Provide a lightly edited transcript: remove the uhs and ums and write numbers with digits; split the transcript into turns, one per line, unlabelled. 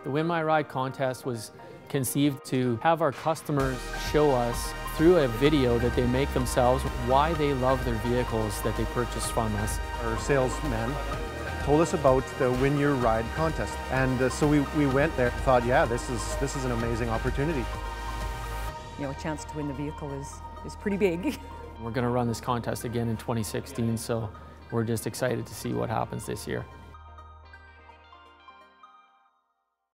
The Win My Ride contest was conceived to have our customers show us through a video that they make themselves why they love their vehicles that they purchased from us.
Our salesman told us about the Win Your Ride contest, and so we went there, thought, yeah, this is an amazing opportunity.
You know, a chance to win the vehicle is pretty big.
We're going to run this contest again in 2016, so we're just excited to see what happens this year.